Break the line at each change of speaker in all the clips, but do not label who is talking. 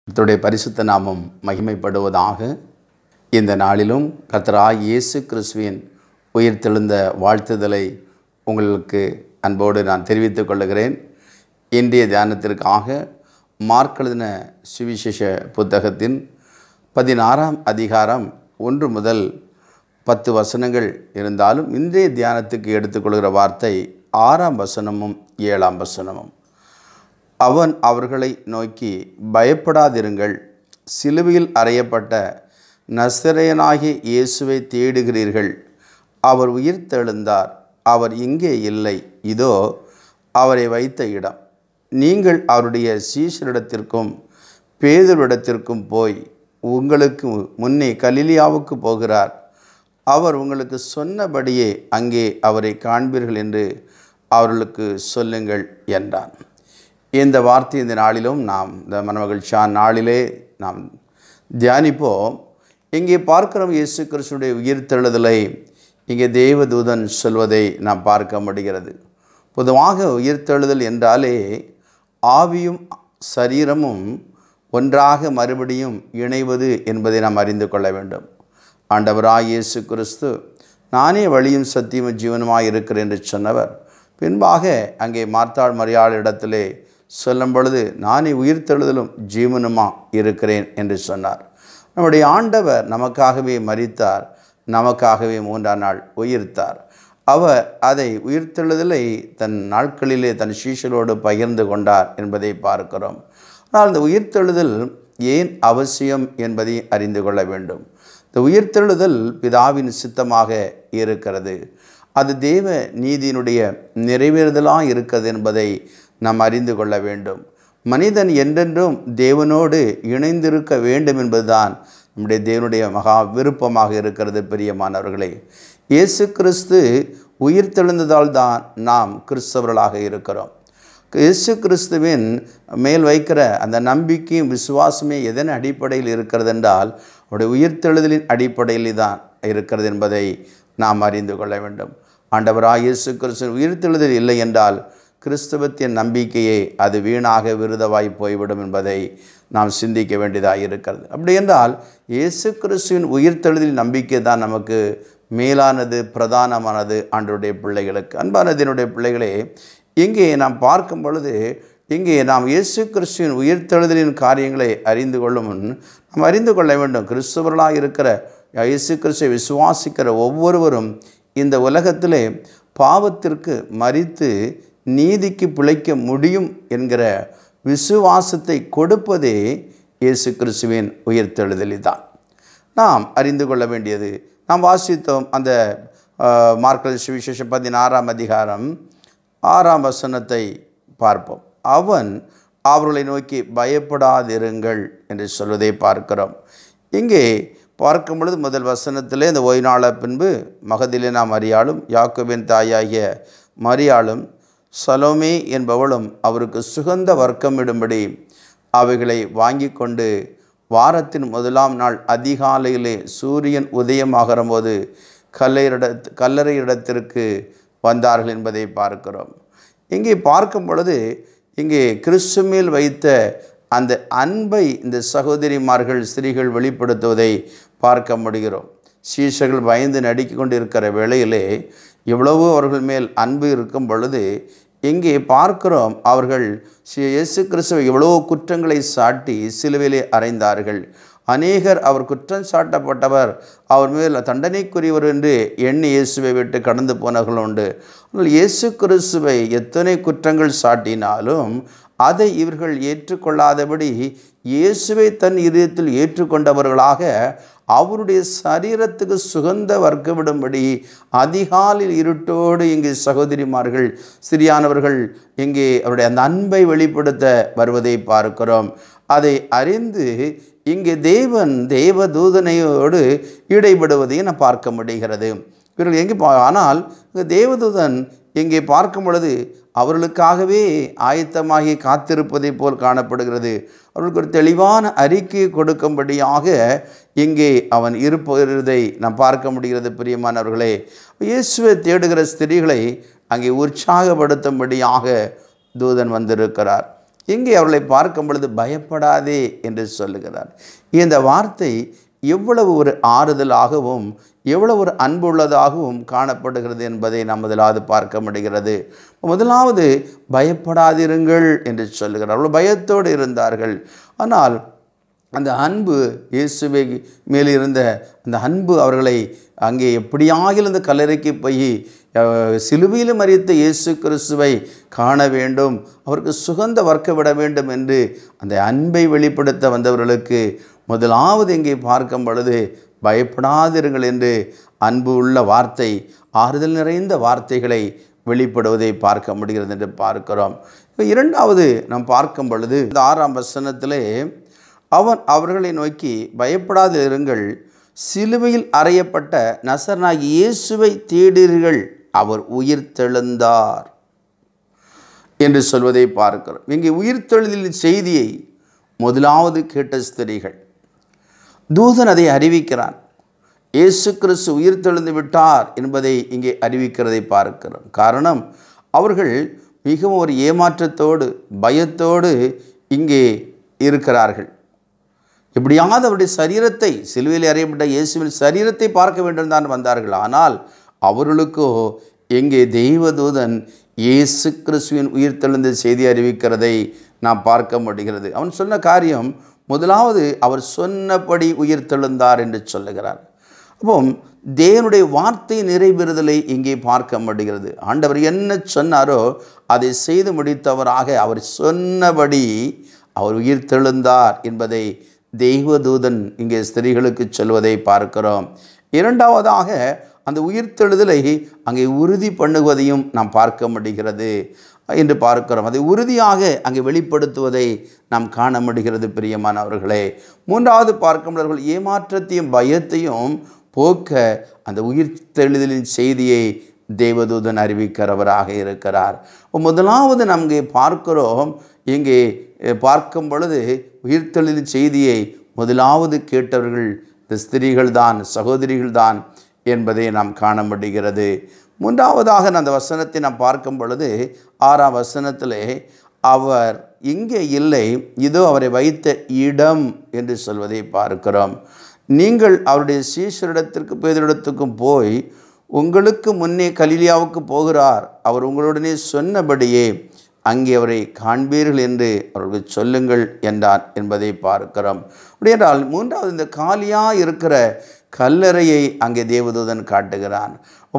கர்த்தருடைய பரிசுத்த நாமம் மகிமைப்படுவதாக. இந்த நாளிலும் கர்த்தராகிய இயேசு கிறிஸ்துவின் உயிர்த்தெழுந்த வாழ்த்துதலை உங்களுக்கு அன்போடு நான் தெரிவித்துக் கொள்கிறேன். இன்றைய தியானத்திற்காக மார்க் எழுதின சுவிசேஷ புத்தகத்தின் 16ஆம் அதிகாரம் 1 முதல் 10 வசனங்கள் இருந்தாலும் இன்றைய தியானத்துக்கு எடுத்துக்கொள்கிற வார்த்தை 6ஆம் வசனமும் 7ஆம் வசனமும். அவன் அவர்களை நோக்கி, பயப்படாதிருங்கள், சிலுவையில் அறையப்பட்ட நசரேயனாகிய இயேசுவை தேடுகிறீர்கள். அவர் உயிர்த்தெழுந்தார், அவர் இங்கே இல்லை. இதோ அவரை வைத்த இடம். நீங்கள் அவருடைய சீஷரிடத்திற்கும் பேதுருவிடத்திற்கும் போய், உங்களுக்கு முன்னே கலிலியாவுக்கு போகிறார், அவர் உங்களுக்கு சொன்னபடியே அங்கே அவரை காண்பீர்கள் என்று அவர்களுக்கு சொல்லுங்கள் என்றான். இந்த வார்த்தை இந்த நாளிலும் நாம் இந்த மனமகிழ்ச்சியான நாளிலே நாம் தியானிப்போம். இங்கே பார்க்கிறோம், இயேசு கிறிஸ்துடைய உயிர்த்தெழுதலை இங்கே தேவதூதன் சொல்வதை நாம் பார்க்க முடிகிறது. பொதுவாக உயிர்த்தெழுதல் என்றாலே ஆவியும் சரீரமும் ஒன்றாக மறுபடியும் இணைவது என்பதை நாம் அறிந்து கொள்ள வேண்டும். ஆண்டவராகிய இயேசு கிறிஸ்து, நானே வழியும் சத்தியமும் ஜீவனுமாய் இருக்கிறேன் என்று சொன்னவர் பின்பாக அங்கே மார்த்தாள் மரியாள் இடத்திலே சொல்லும் பொழுது, நானே உயிர்த்தெழுதலும் ஜீவனுமா இருக்கிறேன் என்று சொன்னார். நம்முடைய ஆண்டவர் நமக்காகவே மரித்தார், நமக்காகவே 3ஆம் நாள் உயிர்த்தார். அவர் அதை உயிர்த்தெழுதலை தன் நாட்களிலே தன் சீஷரோடு பகிர்ந்து கொண்டார் என்பதை பார்க்கிறோம். ஆனால் இந்த உயிர்த்தெழுதல் ஏன் அவசியம் என்பதை அறிந்து கொள்ள வேண்டும். இந்த உயிர்த்தெழுதல் பிதாவின் சித்தமாக இருக்கிறது. அது தேவ நீதியினுடைய நிறைவேறுதலாக இருக்கிறது என்பதை நாம் அறிந்து கொள்ள வேண்டும். மனிதன் என்றென்றும் தேவனோடு இணைந்திருக்க வேண்டும் என்பதுதான் நம்முடைய தேவனுடைய மகா விருப்பமாக இருக்கிறது. பிரியமானவர்களே, இயேசு கிறிஸ்து உயிர்த்தெழுந்ததால் தான் நாம் கிறிஸ்தவர்களாக இருக்கிறோம். இயேசு கிறிஸ்துவின் மேல் வைக்கிற அந்த நம்பிக்கையும் விசுவாசமே எதன் அடிப்படையில் இருக்கிறது என்றால் அவருடைய உயிர்த்தெழுதலின் அடிப்படையில் தான் இருக்கிறது என்பதை நாம் அறிந்து கொள்ள வேண்டும். ஆண்டவராகிய இயேசு கிறிஸ்து உயிர்த்தெழுதல் இல்லை என்றால் கிறிஸ்தவத்தின் நம்பிக்கையே அது வீணாக விருதவாய் போய்விடும் என்பதை நாம் சிந்திக்க வேண்டியதாக இருக்கிறது. அப்படி என்றால் இயேசு கிறிஸ்துவின் உயிர்த்தெழுதலின் நம்பிக்கை தான் நமக்கு மேலானது, பிரதானமானது ஆண்டவருடைய பிள்ளைகளுக்கு. அன்பானதினுடைய பிள்ளைகளே, இங்கே நாம் பார்க்கும் பொழுது இங்கே நாம் இயேசு கிறிஸ்துவின் உயிர்த்தெழுதலின் காரியங்களை அறிந்து கொள்ளும் முன் நாம் அறிந்து கொள்ள வேண்டும், கிறிஸ்தவர்களாக இருக்கிற இயேசு கிறிஸ்துவை விசுவாசிக்கிற ஒவ்வொருவரும் இந்த உலகத்திலே பாவத்திற்கு மரித்து நீதிக்கு பிழைக்க முடியும் என்கிற விசுவாசத்தை கொடுப்பதே இயேசு கிறிஸ்துவின் உயிர்த்தெழுதலில் தான். நாம் அறிந்து கொள்ள வேண்டியது, நாம் வாசித்தோம் அந்த மார்க் சுவிசேஷம் 16ஆம் அதிகாரம் 6ஆம் வசனத்தை பார்ப்போம். அவன் அவர்களை நோக்கி பயப்படாதிருங்கள் என்று சொல்வதை பார்க்கிறோம். இங்கே பார்க்கும் பொழுது முதல் வசனத்திலே இந்த ஓய்நாள பின்பு மகதிலேனா மரியாளும் யாக்கோபின் தாயாகிய மரியாளும் சலோமே என்பவளும் அவருக்கு சுகந்த வர்க்கமிடும்படி அவைகளை வாங்கி கொண்டு வாரத்தின் 1ஆம் நாள் அதிகாலையிலே சூரியன் உதயமாகிற போது கல்லறை இடத்திற்கு வந்தார்கள் என்பதை பார்க்கிறோம். இங்கே பார்க்கும் பொழுது இங்கே கிறிஸ்து மேல் வைத்த அந்த அன்பை இந்த சகோதரிமார்கள் ஸ்திரீகள் வெளிப்படுத்துவதை பார்க்க முடிகிறோம். சீஷர்கள் பயந்து நடுக்கி கொண்டு இருக்கிற வேளையிலே எவ்வளவோ அவர்கள் மேல் அன்பு இருக்கும் பொழுது இங்கே பார்க்கிறோம், அவர்கள் இயேசு கிறிஸ்துவை எவ்வளவோ குற்றங்களை சாட்டி சிலுவையிலே அறைந்தார்கள். அநேகர் அவர் குற்றம் சாட்டப்பட்டவர், அவர் மேல் தண்டனைக்குரியவர் என்று எண்ணி இயேசுவை விட்டு கடந்து போனவர்கள் உண்டு. ஆனால் இயேசு கிறிஸ்துவை எத்தனை குற்றங்கள் சாட்டினாலும் அதை இவர்கள் ஏற்றுக்கொள்ளாதபடி இயேசுவை தன் இதயத்தில் ஏற்றுக்கொண்டவர்களாக அவருடைய சரீரத்துக்கு சுகந்த வர்க்கமிடும்படி அதிகாலையில் இருட்டோடு இங்கே சகோதரிமார்கள் சிறியானவர்கள் இங்கே அவருடைய அந்த அன்பை வெளிப்படுத்த வருவதை பார்க்கிறோம். அதை அறிந்து இங்கே தேவதூதனையோடு இடைபடுவதையும் நான் பார்க்க முடிகிறது. இவர்கள் எங்கே ஆனால் தேவதூதன் இங்கே பார்க்கும் பொழுது அவர்களுக்காகவே ஆயத்தமாகி காத்திருப்பதை போல் காணப்படுகிறது. அவர்களுக்கு ஒரு தெளிவான அறிக்கை கொடுக்கும்படியாக இங்கே அவன் இருப்பதை நாம் பார்க்க முடிகிறது. பிரியமானவர்களே, இயேசுவை தேடுகிற ஸ்திரீகளை அங்கே உற்சாகப்படுத்தும்படியாக தூதன் வந்திருக்கிறார். இங்கே அவர்களை பார்க்கும் பொழுது பயப்படாதே என்று சொல்லுகிறார். இந்த வார்த்தை எவ்வளவு ஒரு ஆறுதலாகவும் எவ்வளவு ஒரு அன்புள்ளதாகவும் காணப்படுகிறது என்பதை நாம் முதலாவது பார்க்க முடிகிறது. முதலாவது பயப்படாதிருங்கள் என்று சொல்லுகிறார். அவர்கள் பயத்தோடு இருந்தார்கள். ஆனால் அந்த அன்பு, இயேசுவை மேல் இருந்த அந்த அன்பு அவர்களை அங்கே எப்படியாகிலும் அந்த கல்லறைக்கு போய் சிலுவையில் மரித்த இயேசு கிறிஸ்துவை காண வேண்டும், அவருக்கு சுகந்த வர்க்க விட வேண்டும் என்று அந்த அன்பை வெளிப்படுத்த வந்தவர்களுக்கு முதலாவது இங்கே பார்க்கும் பொழுது பயப்படாதிருங்கள் என்று அன்பு உள்ள வார்த்தை, ஆறுதல் நிறைந்த வார்த்தைகளை வெளிப்படுவதை பார்க்க முடிகிறது என்று பார்க்கிறோம். இரண்டாவது நாம் பார்க்கும் பொழுது இந்த 6ஆம் வசனத்திலே அவன் அவர்களை நோக்கி பயப்படாதிருங்கள், சிலுவையில் அறையப்பட்ட நசரேயனாகிய இயேசுவை தேடுங்கள், அவர் உயிர்த்தெழுந்தார் என்று சொல்வதை பார்க்கிறோம். இங்கே உயிர்த்தெழுதலின் செய்தியை முதலாவது கேட்ட ஸ்திரீகள், தூதன் அதை அறிவிக்கிறான். இயேசு கிறிஸ்து உயிர்த்தெழுந்து விட்டார் என்பதை இங்கே அறிவிக்கிறதை பார்க்கிறோம். காரணம், அவர்கள் மிகவும் ஒரு ஏமாற்றத்தோடு பயத்தோடு இங்கே இருக்கிறார்கள். எப்படியாவது அவருடைய சரீரத்தை, சிலுவையில் அறையப்பட்ட இயேசுவின் சரீரத்தை பார்க்க வேண்டும் தான் வந்தார்கள். ஆனால் அவர்களுக்கோ எங்கே தெய்வதூதன் இயேசு கிறிஸ்துவின் உயிர்த்தெழுந்த செய்தி அறிவிக்கிறதை நாம் பார்க்க முடிகிறது. அவன் சொன்ன காரியம் முதலாவது, அவர் சொன்னபடி உயிர்த்தெழுந்தார் என்று சொல்லுகிறார். அப்போ தேவனுடைய வார்த்தை நிறைவேறுதலை இங்கே பார்க்க முடிகிறது. ஆண்டவர் என்ன சொன்னாரோ அதை செய்து முடித்தவராக அவர் சொன்னபடி அவர் உயிர்த்தெழுந்தார் என்பதை தெய்வதூதன் இங்கே ஸ்திரீகளுக்கு சொல்வதை பார்க்கிறோம். இரண்டாவதாக அந்த உயிர்த்தெழுதலை அங்கே உறுதி பண்ணுவதையும் நாம் பார்க்க முடிகிறது என்று பார்க்கிறோம். அதை உறுதியாக அங்கே வெளிப்படுத்துவதை நாம் காண முடிகிறது பிரியமானவர்களே. மூன்றாவது பார்க்கும்பவர்கள் ஏமாற்றத்தையும் பயத்தையும் போக்க அந்த உயிர்த்தெழுதலின் செய்தியை தேவதூதன் அறிவிக்கிறவராக இருக்கிறார். முதலாவது நாம் இங்கே பார்க்கிறோம், இங்கே பார்க்கும் பொழுது உயிர்த்தெழுதலின் செய்தியை முதலாவது கேட்டவர்கள் இந்த ஸ்திரீகள் தான், சகோதரிகள் தான் என்பதை நாம் காண முடிகிறது. மூன்றாவதாக அந்த வசனத்தை நாம் பார்க்கும் பொழுது 6ஆம் வசனத்திலே அவர் இங்கே இல்லை, இதோ அவரை வைத்த இடம் என்று சொல்வதை பார்க்கிறோம். நீங்கள் அவருடைய சீஷரிடத்திற்கு பேதுருவிடத்துக்கும் போய் உங்களுக்கு முன்னே கலிலியாவுக்கு போகிறார், அவர் உங்களுடனே சொன்னபடியே அங்கே அவரை காண்பீர்கள் என்று அவர்களுக்கு சொல்லுங்கள் என்றார் என்பதை பார்க்கிறோம். அப்படி என்றால் மூன்றாவது இந்த காலியாக இருக்கிற கல்லறையை அங்கே தேவதூதன் காட்டுகிறான்.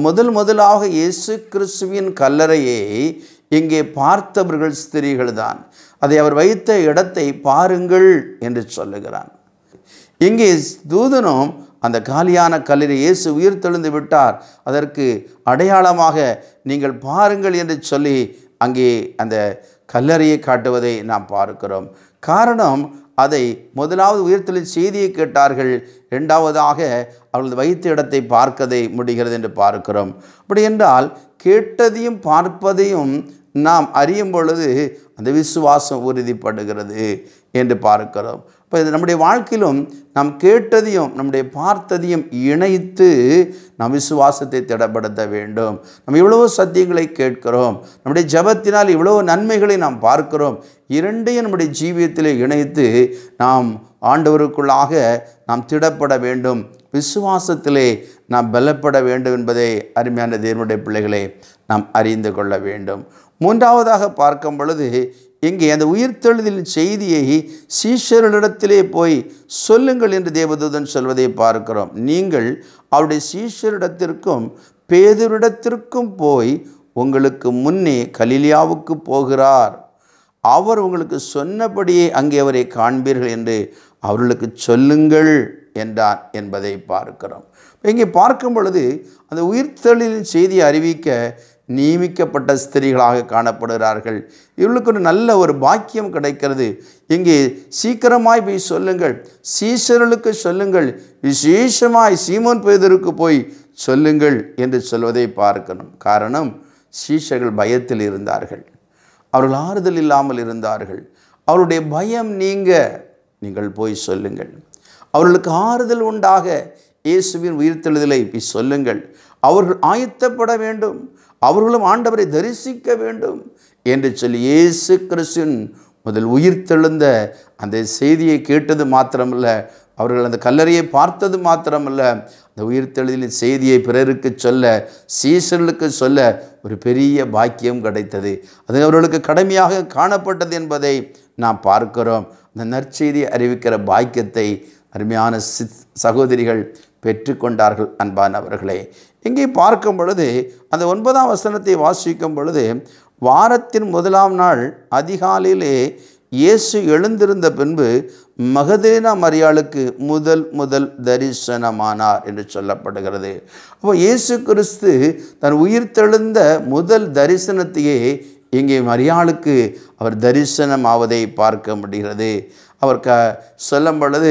முதலாக இயேசு கிறிஸ்துவின் கல்லறையை இங்கே பார்த்தவர்கள் ஸ்திரீகள் தான். அதை அவர் வைத்த இடத்தை பாருங்கள் என்று சொல்லுகிறான். இங்கே தூதனும் அந்த காலியான கல்லறை, இயேசு உயிர்த்தெழுந்து விட்டார், அதற்கு அடையாளமாக நீங்கள் பாருங்கள் என்று சொல்லி அங்கே அந்த கல்லறையை காட்டுவதை நாம் பார்க்கிறோம். காரணம், அதை முதலாவது உயிர்த்தெழுதலின் செய்தியை கேட்டார்கள், இரண்டாவதாக அவர்கள் வைத்த இடத்தை பார்க்கதை முடிகிறது என்று பார்க்கிறோம். அப்படி என்றால் கேட்டதையும் பார்ப்பதையும் நாம் அறியும் பொழுது அந்த விசுவாசம் உறுதிப்படுகிறது என்று பார்க்கிறோம். இப்போ இது நம்முடைய வாழ்க்கையிலும் நாம் கேட்டதையும் நம்முடைய பார்த்ததையும் இணைத்து நாம் விசுவாசத்தை திடப்படுத்த வேண்டும். நம்ம இவ்வளவோ சத்தியங்களை கேட்கிறோம், நம்முடைய ஜபத்தினால் இவ்வளவோ நன்மைகளை நாம் பார்க்கிறோம். இரண்டையும் நம்முடைய ஜீவியத்திலே இணைத்து நாம் ஆண்டவருக்குள்ளாக நாம் திடப்பட வேண்டும், விசுவாசத்திலே நாம் பலப்பட வேண்டும் என்பதை அருமையான தேவனுடைய பிள்ளைகளை நாம் அறிந்து கொள்ள வேண்டும். மூன்றாவதாக பார்க்கும் பொழுது இங்கே அந்த உயிர்த்தெழுதலின் செய்தியை சீஷர்களிடத்திலே போய் சொல்லுங்கள் என்று தேவதூதன் சொல்வதை பார்க்கிறோம். நீங்கள் அவருடைய சீஷரிடத்திற்கும் பேதுருவிடத்திற்கும் போய் உங்களுக்கு முன்னே கலிலியாவுக்கு போகிறார், அவர் உங்களுக்கு சொன்னபடியே அங்கே அவரை காண்பீர்கள் என்று அவர்களுக்கு சொல்லுங்கள் என்றார் என்பதை பார்க்கிறோம். இங்கே பார்க்கும் பொழுது அந்த உயிர்த்தெழுதலின் செய்தியை அறிவிக்க நியமிக்கப்பட்ட ஸ்திரீகளாக காணப்படுகிறார்கள். இவர்களுக்கு ஒரு நல்ல ஒரு பாக்கியம் கிடைக்கிறது. இங்கே சீக்கிரமாய் போய் சொல்லுங்கள், சீஷர்களுக்கு சொல்லுங்கள், விசேஷமாய் சீமோன் பேதுருக்கு போய் சொல்லுங்கள் என்று சொல்வதை பார்க்கணும். காரணம், சீஷர்கள் பயத்தில் இருந்தார்கள், அவர்கள் ஆறுதல் இல்லாமல் இருந்தார்கள். அவருடைய பயம் நீங்கள் போய் சொல்லுங்கள், அவர்களுக்கு ஆறுதல் உண்டாக இயேசுவின் உயிர்த்தெழுதலை போய் சொல்லுங்கள். அவர்கள் ஆயத்தப்பட வேண்டும், அவர்களும் ஆண்டவரை தரிசிக்க வேண்டும் என்று சொல்லி இயேசு கிறிஸ்துவின் முதல் உயிர்த்தெழுந்த அந்த செய்தியை கேட்டது மாத்திரமல்ல, அவர்கள் அந்த கல்லறையை பார்த்தது மாத்திரமல்ல, அந்த உயிர்த்தெழுதலின் செய்தியை பிறருக்கு சொல்ல, சீசர்களுக்கு சொல்ல ஒரு பெரிய பாக்கியம் கிடைத்தது. அது அவர்களுக்கு கடமையாக காணப்பட்டது என்பதை நாம் பார்க்கிறோம். அந்த நற்செய்தியை அறிவிக்கிற பாக்கியத்தை அருமையான சகோதரிகள் பெற்றுக்கொண்டார்கள். அன்பானவர்களே, இங்கே பார்க்கும் பொழுது அந்த 9ஆம் வசனத்தை வாசிக்கும் பொழுது, வாரத்தின் முதலாம் நாள் அதிகாலையிலே இயேசு எழுந்திருந்த பின்பு மகதலேனா மரியாளுக்கு முதல் தரிசனமானார் என்று சொல்லப்படுகிறது. அப்போ இயேசு கிறிஸ்து தன் உயிர்த்தெழுந்த முதல் தரிசனத்தையே இங்கே மரியாளுக்கு அவர் தரிசனமாவதை பார்க்க முடிகிறது. அவர் சொல்லும் பொழுது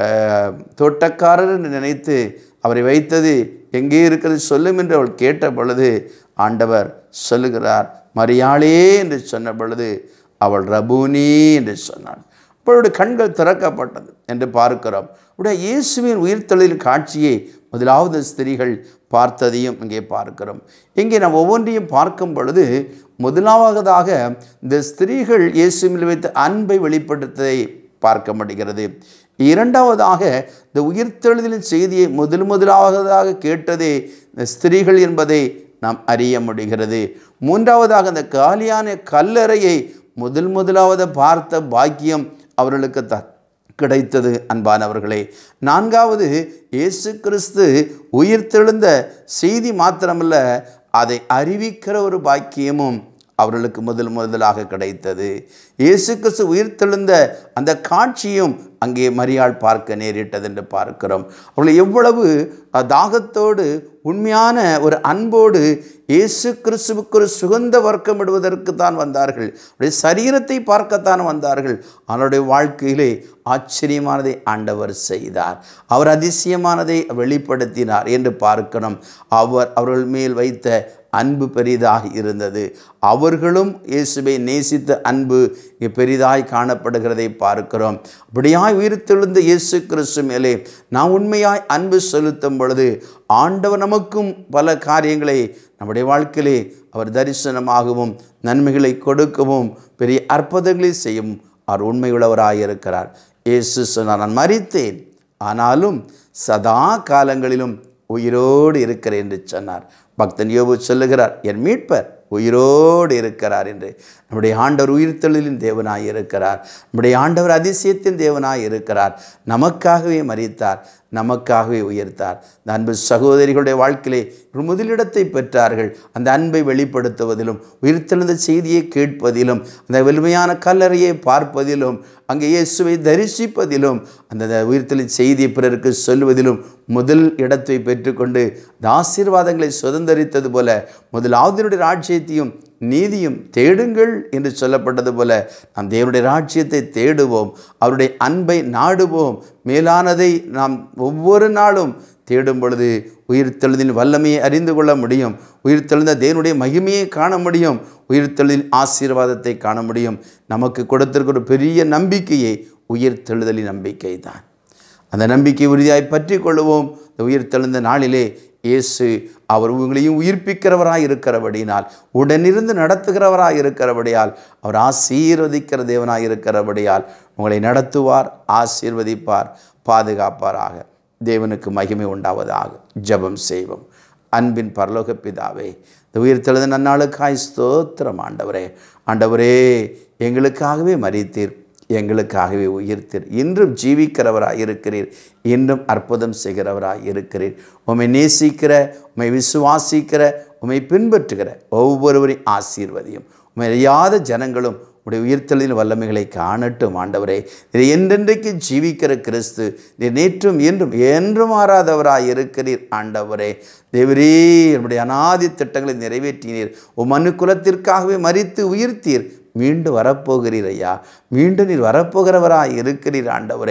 தோட்டக்காரர் நினைத்து அவரை வைத்தது எங்கே இருக்கிறது சொல்லும் என்று அவள் கேட்ட பொழுது ஆண்டவர் சொல்லுகிறார், மரியாளே என்று சொன்ன பொழுது அவள் ரபூனி என்று சொன்னாள். அவளுடைய கண்கள் திறக்கப்பட்டது என்று பார்க்கிறோம். உடைய இயேசுவின் உயிர்த்தெழுதலின் காட்சியை முதலாவது ஸ்திரீகள் பார்த்ததையும் இங்கே பார்க்கிறோம். இங்கே நாம் ஒவ்வொன்றையும் பார்க்கும் பொழுது முதலாவதாக இந்த ஸ்திரீகள் இயேசுவில் வைத்த அன்பை வெளிப்படுத்ததை பார்க்க முடிகிறது. இரண்டாவதாக இந்த உயிர்த்தெழுதலின் செய்தியை முதலாவதாக கேட்டதே இந்த ஸ்திரீகள் என்பதை நாம் அறிய முடிகிறது. மூன்றாவதாக அந்த காலியான கல்லறையை முதலாவது பார்த்த பாக்கியம் அவர்களுக்கு கிடைத்தது. அன்பானவர்களே, நான்காவது இயேசு கிறிஸ்து உயிர்த்தெழுந்த செய்தி மாத்திரமல்ல, அதை அறிவிக்கிற ஒரு பாக்கியமும் அவர்களுக்கு முதலாக கிடைத்தது. இயேசு கிறிஸ்து உயிர்த்தெழுந்த அந்த காட்சியும் அங்கே மரியாள் பார்க்க நேரிட்டது என்று பார்க்கிறோம். அவர்கள் எவ்வளவு தாகத்தோடு உண்மையான ஒரு அன்போடு இயேசு கிறிஸ்துவுக்கு ஒரு சுகந்த வர்க்கம் இடுவதற்கு தான் வந்தார்கள். அவருடைய சரீரத்தை பார்க்கத்தான் வந்தார்கள். அவருடைய வாழ்க்கையிலே ஆச்சரியமானதை ஆண்டவர் செய்தார். அவர் அதிசயமானதை வெளிப்படுத்தினார் என்று பார்க்கணும். அவர்கள் மேல் வைத்த அன்பு பெரிதாக இருந்தது. அவர்களும் இயேசுவை நேசித்த அன்பு பெரிதாய் காணப்படுகிறதை பார்க்கிறோம். அப்படியாய் உயிர்த்தெழுந்த இயேசு கிறிஸ்து மேலே நாம் உண்மையாய் அன்பு செலுத்தும் பொழுது ஆண்டவர் நமக்கும் பல காரியங்களை நம்முடைய வாழ்க்கையிலே அவர் தரிசனமாகவும் நன்மைகளை கொடுக்கவும் பெரிய அற்புதங்களை செய்யும் அவர் உண்மையுள்ளவராயிருக்கிறார். இயேசு சொன்னார், நான் மரித்தேன், ஆனாலும் சதா காலங்களிலும் உயிரோடு இருக்கிறேன் என்று சொன்னார். பக்தன் யோபு சொல்லுகிறார், என் மீட்பர் உயிரோடு இருக்கிறார் என்று. நம்முடைய ஆண்டவர் உயிர்த்தெழுதலின் தேவனாய் இருக்கிறார். நம்முடைய ஆண்டவர் அதிசயத்தின் தேவனாய் இருக்கிறார். நமக்காகவே மரித்தார், நமக்காகவே உயர்த்தார். இந்த அன்பு சகோதரிகளுடைய வாழ்க்கையிலே முதலிடத்தை பெற்றார்கள். அந்த அன்பை வெளிப்படுத்துவதிலும், உயிர்த்தெழுந்த செய்தியை கேட்பதிலும், அந்த வலிமையான கல்லறையை பார்ப்பதிலும், அங்கே இயேசுவை தரிசிப்பதிலும், அந்த உயிர்த்தெழுந்த செய்தியை பிறருக்கு சொல்வதிலும் முதல் இடத்தை பெற்றுக்கொண்டு இந்த ஆசீர்வாதங்களை சுதந்திரித்தது போல முதலாவதினுடைய ராஜ்யத்தையும் நீதியும் தேடுங்கள் என்று சொல்லப்பட்டது போல நாம் தேவனுடைய ராஜ்யத்தை தேடுவோம், அவருடைய அன்பை நாடுவோம். மேலானதை நாம் ஒவ்வொரு நாளும் தேடும் பொழுது உயிர்த்தெழுதின் வல்லமையை அறிந்து கொள்ள முடியும். உயிர்த்தெழுந்த தேவனுடைய மகிமையை காண முடியும். உயிர்த்தெழுதின் ஆசீர்வாதத்தை காண முடியும். நமக்கு கொடுத்திருக்கிற ஒரு பெரிய நம்பிக்கையே உயிர்த்தெழுதலின் நம்பிக்கை தான். அந்த நம்பிக்கை உறுதியாய் பற்றி கொள்வோம். இந்த உயிர்த்தெழுந்த நாளிலே இயேசு அவர் உங்களையும் உயிர்ப்பிக்கிறவராய் இருக்கிறபடினால், உடனிருந்து நடத்துகிறவராய் இருக்கிறபடியால், அவர் ஆசீர்வதிக்கிற தேவனாய் இருக்கிறபடியால் உங்களை நடத்துவார், ஆசீர்வதிப்பார், பாதுகாப்பாராக. தேவனுக்கு மகிமை உண்டாவதாக. ஜெபம் செய்வோம். அன்பின் பரலோக பிதாவே, இந்த உயிர்த்தெழுந்த நன்னாளுக்காய் ஸ்தோத்திரம். ஆண்டவரே, எங்களுக்காகவே மரித்தீர், எங்களுக்காகவே உயிர்த்தீர். இன்றும் ஜீவிக்கிறவராய் இருக்கிறீர், இன்றும் அற்புதம் செய்கிறவராய் இருக்கிறீர். உம்மை நேசிக்கிற, உம்மை விசுவாசிக்கிற, உம்மை பின்பற்றுகிற ஒவ்வொருவரையும் ஆசீர்வதியும். உம்மை அறியாத ஜனங்களும் உடைய உயிர்த்தெழுதலின் வல்லமைகளை காணட்டும். ஆண்டவரே, இதை என்றென்றைக்கு ஜீவிக்கிற கிறிஸ்து, நீர் நேற்றும் என்றும் மாறாதவராய் இருக்கிறீர். ஆண்டவரே தேவரே, நம்முடைய அநாதி திட்டங்களை நிறைவேற்றினீர். மனு குலத்திற்காகவே மரித்து உயிர்த்தீர். மீண்டும் வரப்போகிறீர் ஐயா, மீண்டும் நீர் வரப்போகிறவராய் இருக்கிறீர். ஆண்டவரே,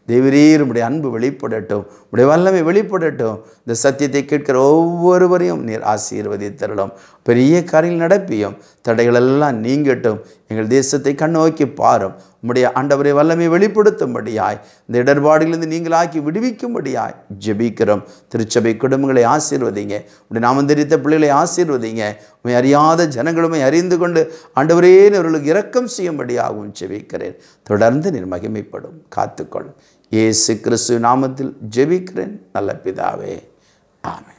தேவரீர் உம்முடைய அன்பு வெளிப்படட்டும், உம்முடைய வல்லமை வெளிப்படட்டும். இந்த சத்தியத்தை கேட்கிற ஒவ்வொருவரையும் நீர் ஆசீர்வதித்தருளும். பெரிய காரியங்கள் நடப்பியும், தடைகளெல்லாம் நீங்கட்டும். எங்கள் தேசத்தை கண்ணோக்கி பாரும். உம்முடைய ஆண்டவரை வல்லமை வெளிப்படுத்தும்படியாய், இந்த இடர்பாடுகளிலிருந்து நீங்களாக்கி விடுவிக்கும்படியாய் ஜெபிக்கிறோம். திருச்சபை குடும்பங்களை ஆசீர்வதிங்க. உடைய நாமம் தெரிந்த பிள்ளைகளை ஆசீர்வதிங்க. உண்மை அறியாத ஜனங்களுமே அறிந்து கொண்டு ஆண்டவரே அவர்களுக்கு இரக்கம் செய்யும்படியாகவும் ஜெபிக்கிறேன். தொடர்ந்து நீர் மகிமைப்படும், காத்துக்கொள்ளும். இயேசு கிறிஸ்து நாமத்தில் ஜெபிக்கிறேன் நல்ல பிதாவே, ஆமென்.